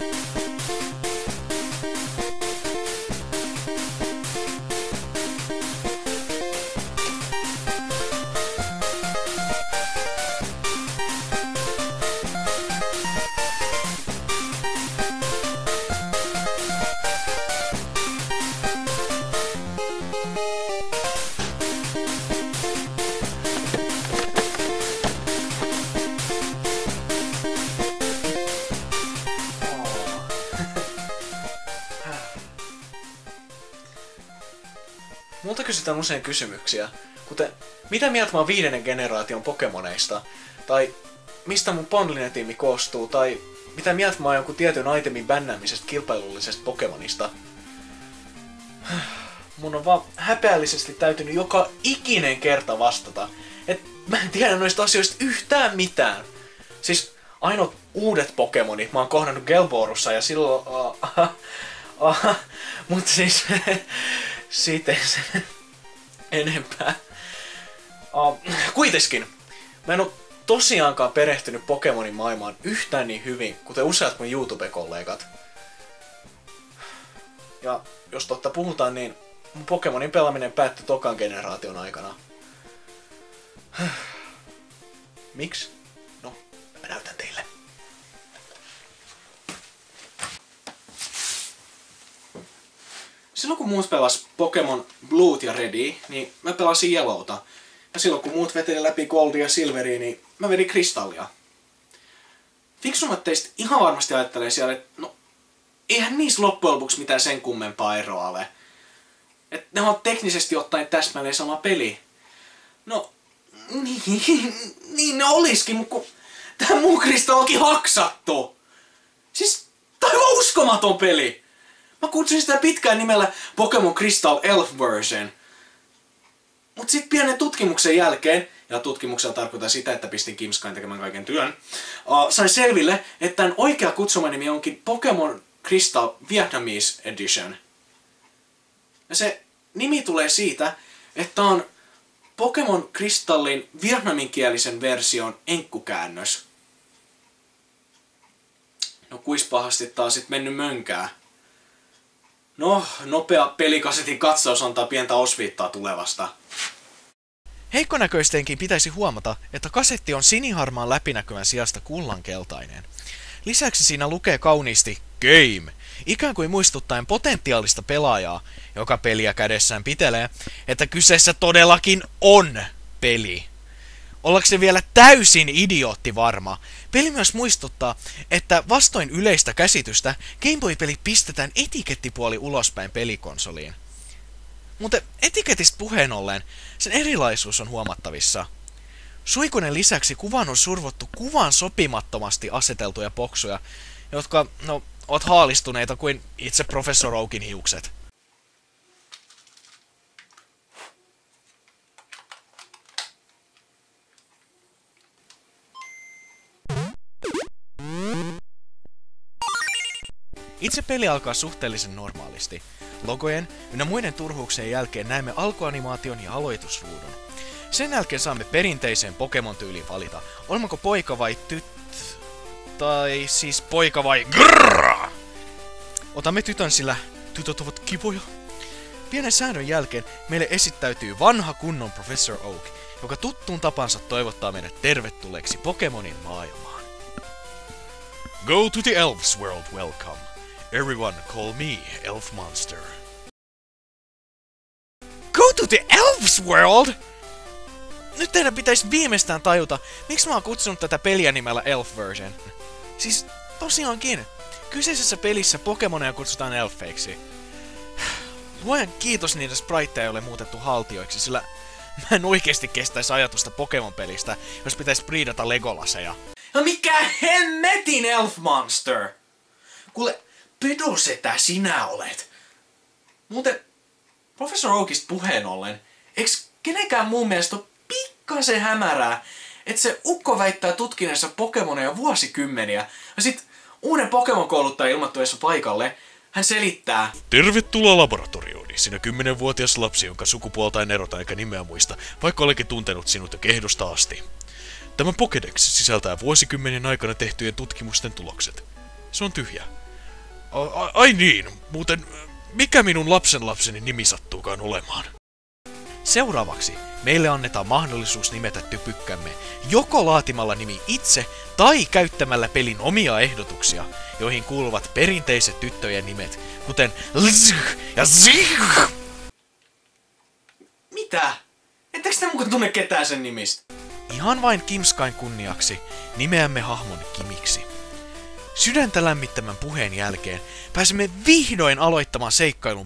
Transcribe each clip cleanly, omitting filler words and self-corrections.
Multa kysytään usein kysymyksiä, kuten mitä mieltä mä oon 5. generaation Pokemoneista, tai mistä mun Pondline-tiimi koostuu, tai mitä mieltä mä oon jonkun tietyn itemin bännäämisestä kilpailullisesta Pokemonista. Mun on vaan häpeällisesti täytynyt joka ikinen kerta vastata, että mä en tiedä noista asioista yhtään mitään. Siis ainoat uudet Pokemonit mä oon kohdannut Gelborussa ja silloin... Mutta siis... siitä ei sen enempää. Kuitenkin, mä en oo tosiaankaan perehtynyt Pokemonin maailmaan yhtään niin hyvin, kuten useat mun YouTube-kollegat. Ja jos totta puhutaan, niin mun Pokemonin pelaaminen päättyi tokan generaation aikana. Miksi? No, mä näytän teille. Silloin kun muut pelas Pokemon Blue ja Redia, niin mä pelasin Yellowta. Ja silloin kun muut veteli läpi Goldia ja Silveria, niin mä vedin Kristallia. Fiksummat teistä ihan varmasti ajattelee siellä, että no, eihän niissä loppujen lopuksi mitään sen kummempaa eroa ole. Että ne on teknisesti ottaen täsmälleen sama peli. No, niin ne olisikin, mutta kun tää muu Kristall onkin haksattu. Siis, tää on aivan uskomaton peli. Mä kutsuin sitä pitkään nimellä Pokemon Crystal Elf Version. Mut sit pienen tutkimuksen jälkeen, ja tutkimuksella tarkoittaa sitä, että pistin Kimskain tekemään kaiken työn, sain selville, että tämän oikea kutsumanimi onkin Pokemon Crystal Vietnamese Edition. Ja se nimi tulee siitä, että on Pokemon Crystallin vietnaminkielisen version enkkukäännös. No kuis pahasti taas sit mennyt mönkää. No, nopea pelikasetin katsaus antaa pientä osviittaa tulevasta. Heikkonäköistenkin pitäisi huomata, että kasetti on siniharmaan läpinäkyvän sijasta kullankeltainen. Lisäksi siinä lukee kauniisti Game, ikään kuin muistuttaen potentiaalista pelaajaa, joka peliä kädessään pitelee, että kyseessä todellakin on peli. Ollakseen vielä täysin idiootti varma, peli myös muistuttaa, että vastoin yleistä käsitystä Game Boy-peli pistetään etikettipuoli ulospäin pelikonsoliin. Mutta etiketistä puheen ollen, sen erilaisuus on huomattavissa. Suikunen lisäksi kuvaan on survottu kuvan sopimattomasti aseteltuja boksuja, jotka, no, ovat haalistuneita kuin itse Professor Oakin hiukset. Itse peli alkaa suhteellisen normaalisti. Logojen ynnä muiden turhuuksien jälkeen näemme alkuanimaation ja aloitusruudun. Sen jälkeen saamme perinteiseen Pokemon-tyyliin valita, olemmeko poika vai tai siis poika vai grrrr. Otamme tytön, sillä tytöt ovat kivoja. Pienen säännön jälkeen meille esittäytyy vanha kunnon Professor Oak, joka tuttuun tapansa toivottaa meidät tervetulleeksi Pokemonin maailmaan. Go to the Elves World, welcome. Everyone call me Elf Monster. Go to the Elves World? Nyt teidän pitäisi viimeistään tajuta, miksi mä oon kutsunut tätä peliä nimellä Elf Version. Siis tosiaankin, kyseisessä pelissä Pokemoneja kutsutaan elfeiksi. Luojan kiitos, niiden spriteja ei ole muutettu haltioiksi, sillä mä en oikeesti kestäisi ajatusta Pokemon-pelistä, jos pitäisi breedata Legolaseja. No mikä hemmetin Elf Monster? Kuule, pedosetä sinä olet. Muuten, Professor Oakista puheen ollen, eiks kenenkään muun mielestä ole pikkasen hämärää, että se ukko väittää tutkineensa Pokemoneja vuosikymmeniä, ja sit uuden Pokemon-kouluttaja ilmoittuessa paikalle, hän selittää: tervetuloa laboratoriooni, sinä 10-vuotias lapsi, jonka sukupuolta en erota eikä nimeä muista, vaikka olenkin tuntenut sinut jo kehdosta asti. Tämä Pokédex sisältää vuosikymmenien aikana tehtyjen tutkimusten tulokset. Se on tyhjä. Ai niin, muuten mikä minun lapsenlapseni nimi sattuukaan olemaan? Seuraavaksi meille annetaan mahdollisuus nimetä typykkämme joko laatimalla nimi itse tai käyttämällä pelin omia ehdotuksia, joihin kuuluvat perinteiset tyttöjen nimet, kuten Lzg ja Zig. Mitä? Ettekö te mukaan tunne ketään sen nimistä? Ihan vain Kimskain kunniaksi nimeämme hahmon Kimiksi. Sydäntä lämmittämän puheen jälkeen pääsemme vihdoin aloittamaan seikkailun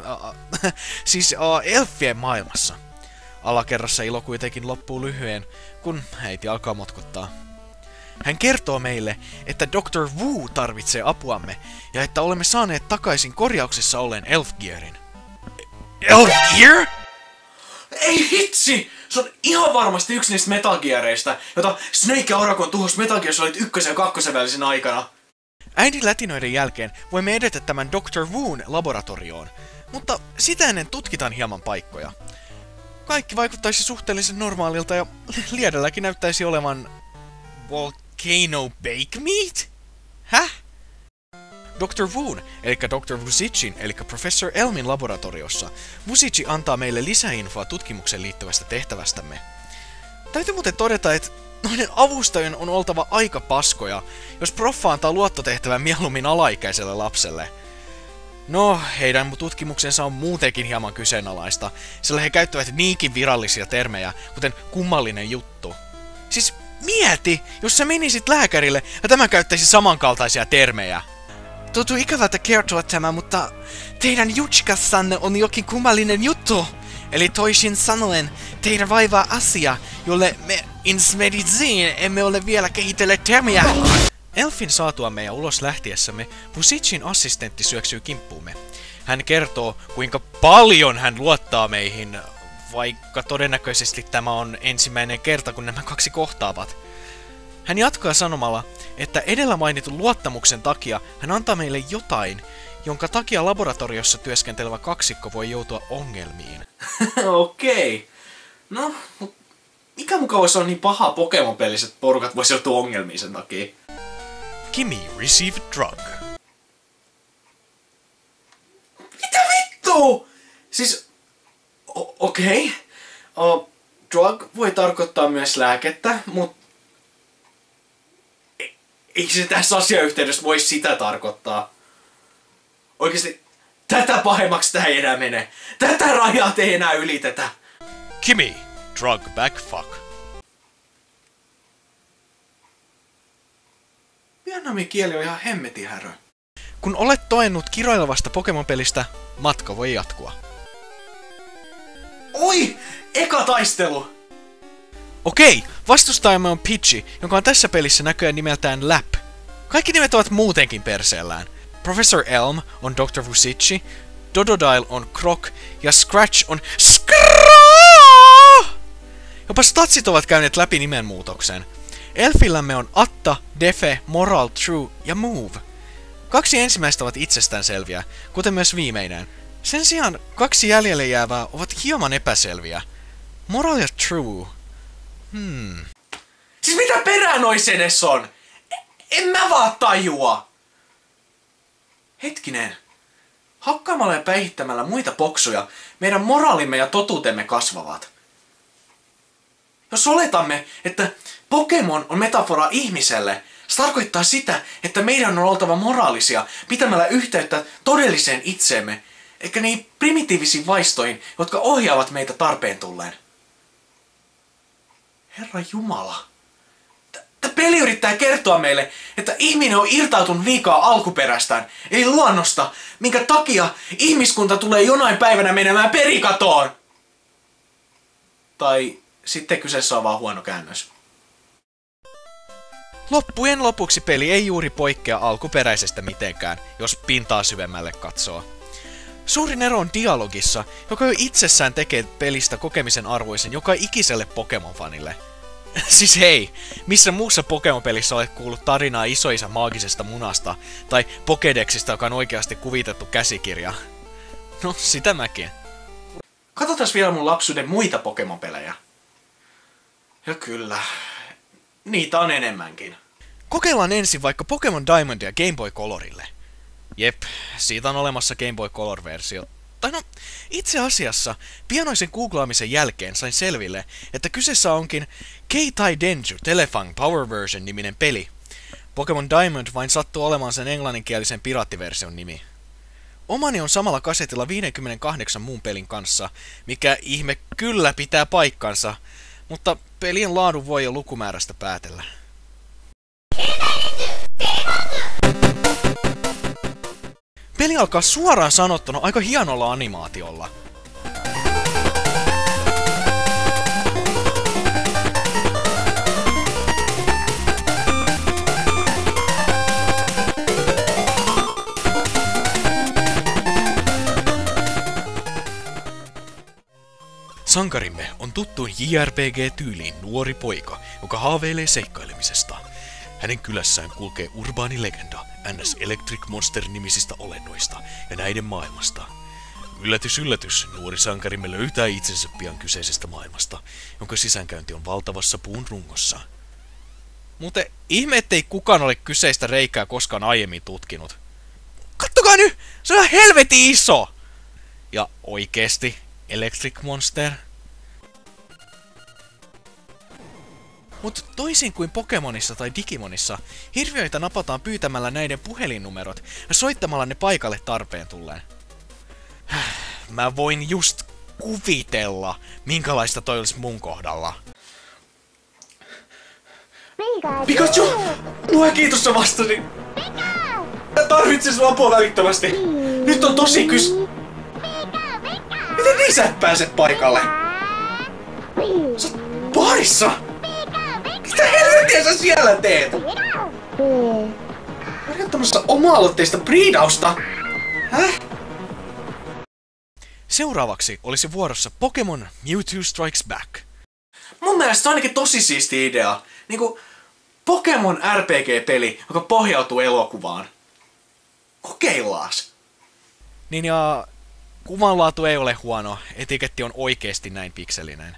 elfien maailmassa. Alakerrassa ilo kuitenkin loppuu lyhyen, kun äiti alkaa motkottaa. Hän kertoo meille, että Dr. Wu tarvitsee apuamme ja että olemme saaneet takaisin korjauksessa olleen Elfgearin. Elfgear? Ei hitsi! Se on ihan varmasti yksi niistä Metal Geareista, jota Snake ja Oragon tuhos Metal Gear Solid 1 ja 2 välisen aikana. Äidin lätinöiden jälkeen voimme edetä tämän Dr. Woon laboratorioon, mutta sitä ennen tutkitaan hieman paikkoja. Kaikki vaikuttaisi suhteellisen normaalilta ja Liedälläkin näyttäisi olevan Volcano Bake Meat? Häh? Dr. Woon, eli Dr. Vuzicin, eli Professor Elmin laboratoriossa, Vuzici antaa meille lisäinfoa tutkimukseen liittyvästä tehtävästämme. Täytyy muuten todeta, että noiden avustajien on oltava aika paskoja, jos proffa antaa luottotehtävän mieluummin alaikäiselle lapselle. No, heidän tutkimuksensa on muutenkin hieman kyseenalaista, sillä he käyttävät niinkin virallisia termejä, kuten kummallinen juttu. Siis mieti, jos sä menisit lääkärille ja tämä käyttäisi samankaltaisia termejä. Tuntuu ikävältä kertoa tämä, mutta teidän jutskassanne on jokin kummallinen juttu. Eli toisin sanoen, teidän vaivaa asia, jolle me ins medicine emme ole vielä kehitelleet termiä. Elfin saatuamme ja ulos lähtiessämme, Vuzicin assistentti syöksyy kimppuumme. Hän kertoo, kuinka paljon hän luottaa meihin, vaikka todennäköisesti tämä on ensimmäinen kerta, kun nämä kaksi kohtaavat. Hän jatkaa sanomalla, että edellä mainitun luottamuksen takia hän antaa meille jotain, jonka takia laboratoriossa työskentelevä kaksikko voi joutua ongelmiin. Okei. No, mikä mukaan voisi olla niin paha Pokemon-peliset porukat voisi joutua ongelmiin sen takia? Kimi received drug. Mitä vittu? Siis, okei. Drug voi tarkoittaa myös lääkettä, mutta ei se tässä asiayhteydessä voi sitä tarkoittaa. Oikeesti, tätä pahemmaksi tää ei enää mene. Tätä rajaa ei enää ylitetä. Kimi, drug back fuck. Vietnamin kieli on ihan hemmetin härö. Kun olet toennut kiroilevasta Pokemon-pelistä, matka voi jatkua. Oi! Eka taistelu! Okei, vastustajamme on Pidgey, joka on tässä pelissä näköjään nimeltään Lap. Kaikki nimet ovat muutenkin perseellään. Professor Elm on Dr. Vuzici, Dododile on Croc ja Scratch on SCRAW! Jopa statsit ovat käyneet läpi nimenmuutoksen. Elfillämme on Atta, Defe, Moral, True ja Move. Kaksi ensimmäistä ovat itsestäänselviä, kuten myös viimeinen. Sen sijaan kaksi jäljelle jäävää ovat hieman epäselviä. Moral ja True. Siis mitä perää nois edes on? En mä vaan tajua! Hetkinen. Hakkaamalla ja päihittämällä muita poksuja, meidän moraalimme ja totuutemme kasvavat. Jos oletamme, että Pokemon on metafora ihmiselle, se tarkoittaa sitä, että meidän on oltava moraalisia pitämällä yhteyttä todelliseen itseemme, eikä niin primitiivisiin vaistoihin, jotka ohjaavat meitä tarpeen tulleen. Herra Jumala. Tämä peli yrittää kertoa meille, että ihminen on irtautunut liikaa alkuperästään, eli luonnosta, minkä takia ihmiskunta tulee jonain päivänä menemään perikatoon. Tai sitten kyseessä on vaan huono käännös. Loppujen lopuksi peli ei juuri poikkea alkuperäisestä mitenkään, jos pintaa syvemmälle katsoo. Suurin ero on dialogissa, joka jo itsessään tekee pelistä kokemisen arvoisen joka ikiselle Pokemon-fanille. Siis hei, missä muussa Pokemon-pelissä olet kuullut tarinaa isoisän maagisesta munasta, tai Pokédexista, joka on oikeasti kuvitettu käsikirja? No, sitä mäkin. Katsotaan vielä mun lapsuuden muita Pokemon-pelejä. Ja kyllä, niitä on enemmänkin. Kokeillaan ensin vaikka Pokemon Diamond ja Game Boy Colorille. Jep, siitä on olemassa Game Boy Color-versio. Tai no, itse asiassa, pianoisen googlaamisen jälkeen sain selville, että kyseessä onkin Keitai Denju Telefang Power Version -niminen peli. Pokemon Diamond vain sattuu olemaan sen englanninkielisen piraattiversion nimi. Omani on samalla kasetilla 58 muun pelin kanssa, mikä ihme kyllä pitää paikkansa, mutta pelien laadun voi jo lukumäärästä päätellä. Peli alkaa suoraan sanottuna aika hienolla animaatiolla. Sankarimme on tuttuun JRPG-tyyliin nuori poika, joka haaveilee seikkailemisesta. Hänen kylässään kulkee urbaani legenda NS Electric Monster-nimisistä olennoista ja näiden maailmasta. Yllätys yllätys, nuori sankarimme löytää itsensä pian kyseisestä maailmasta, jonka sisäänkäynti on valtavassa puun rungossa. Mutta ihme, ettei kukaan ole kyseistä reikää koskaan aiemmin tutkinut. Kattokaa nyt! Se on helvetin iso! Ja oikeesti, Electric Monster? Mutta toisin kuin Pokemonissa tai Digimonissa, hirviöitä napataan pyytämällä näiden puhelinnumerot ja soittamalla ne paikalle tarpeen tulleen. Mä voin just kuvitella, minkälaista toi olisi mun kohdalla. Pikachu! Lue kiitos sä vastasi! Mä tarvitsen sun apua välittömästi! Nyt on tosi Miten niin sä et pääse paikalle? Sä oot baarissa! Mitä helvettiä sä siellä teet? Harjoittamassa oma-aloitteista briidausta? Häh? Seuraavaksi olisi vuorossa Pokemon Mewtwo Strikes Back. Mun mielestä se on ainakin tosi siisti idea. Niinku Pokemon RPG-peli, joka pohjautuu elokuvaan. Kokeillaas! Niin ja kuvanlaatu ei ole huono, etiketti on oikeesti näin pikselinen.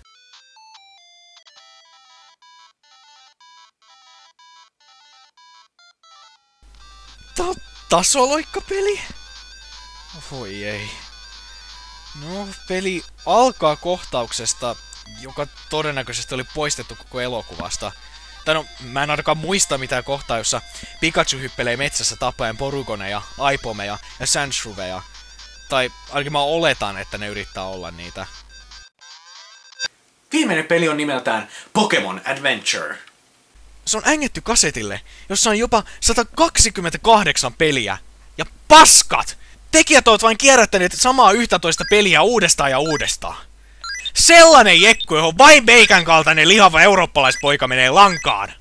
Tasoloikkapeli? Voi ei. No, peli alkaa kohtauksesta, joka todennäköisesti oli poistettu koko elokuvasta. Tai no, mä en ainakaan muista mitään kohtaa, jossa Pikachu hyppelee metsässä tapaen Porygoneja, Aipomeja ja Sandshreweja. Tai ainakin mä oletan, että ne yrittää olla niitä. Viimeinen peli on nimeltään Pokemon Adventure. Se on ängetty kasetille, jossa on jopa 128 peliä. Ja paskat! Tekijät ovat vain kierrättäneet samaa 11 peliä uudestaan ja uudestaan. Sellainen jekku, johon vain meikän kaltainen lihava eurooppalaispoika menee lankaan.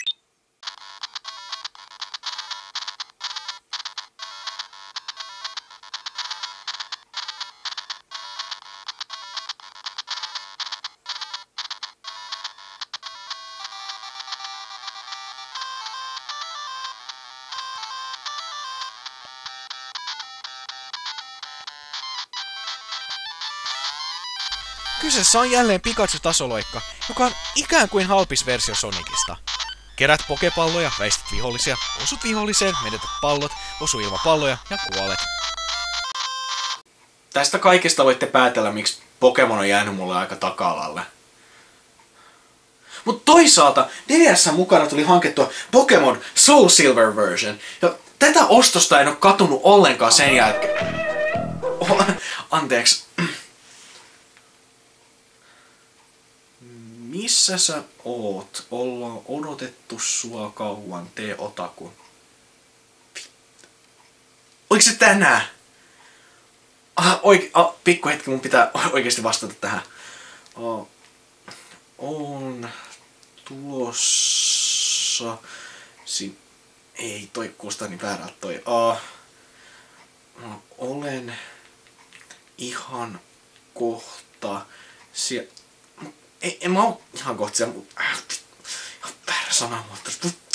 Kyseessä on jälleen Pikachu-tasoloikka, joka on ikään kuin halpis versio Sonicista. Kerät pokepalloja, väistät vihollisia, osut viholliseen, menetät pallot, osu ilman palloja ja kuolet. Tästä kaikesta voitte päätellä, miksi Pokemon on jäänyt mulle aika taka-alalle. Mut toisaalta DS:n mukana tuli hankettua Pokemon Soul Silver version, ja tätä ostosta en oo katunut ollenkaan sen jälkeen. Anteeksi. Missä sä oot? Ollaan odotettu sua kauan, tee otaku. Oliko se tänään? Pikku hetki, mun pitää oikeesti vastata tähän. On tulossa... Ei, toi kuulostaa niin väärältä toi. Olen ihan kohta siellä... En mä oo ihan kohta siellä, mutta... Ihan väärä sanamuoto.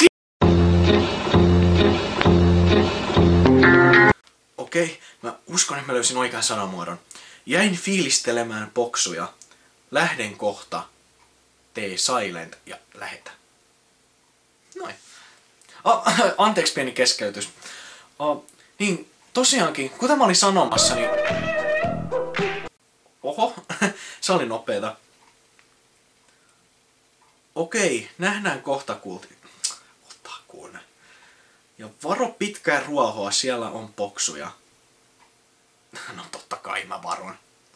Okei, mä uskon, että mä löysin oikean sanamuodon. Jäin fiilistelemään boksuja. Lähden kohta. Tee silent ja lähetä. Noin. Anteeksi pieni keskeytys. Niin, tosiaankin, kuten mä olin sanomassa, niin... Oho, se oli nopeeta. Okei, nähdään kohta kulti. Otakuun. Ja varo pitkää ruohoa, siellä on poksuja. No totta kai mä varon.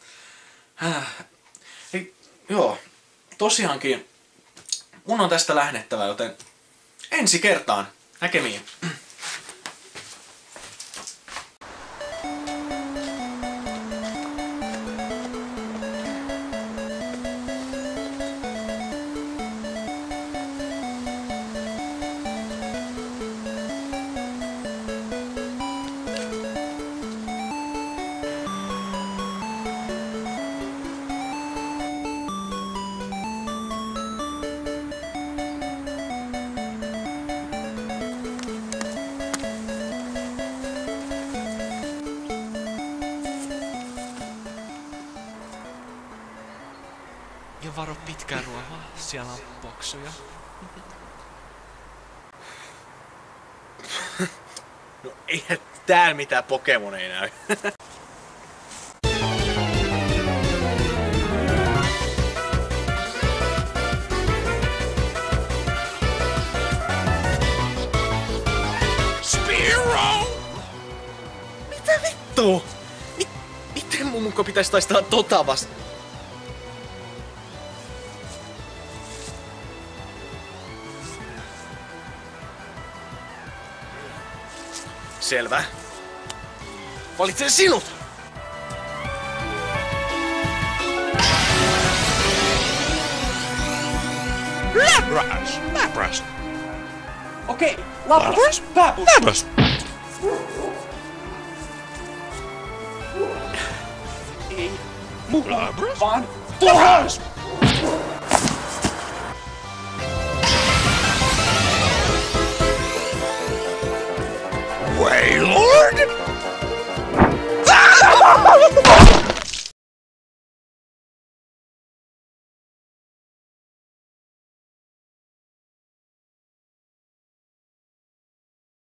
Joo, tosiaankin mun on tästä lähdettävä, joten ensi kertaan. Näkemiin. Ja varo pitkää ruohoa, siellä on poksuja. No eihän täällä mitään Pokemoneja näy. Spearow! Mitä vittua? Miten mun muka pitäisi taistella tota vasta? Selvä. Valitsen sinut! Lapras! Lapras! Okei, Lapras, pääpus! Lapras! Ei, muka, Lapras? vaan tuhas! Waylord?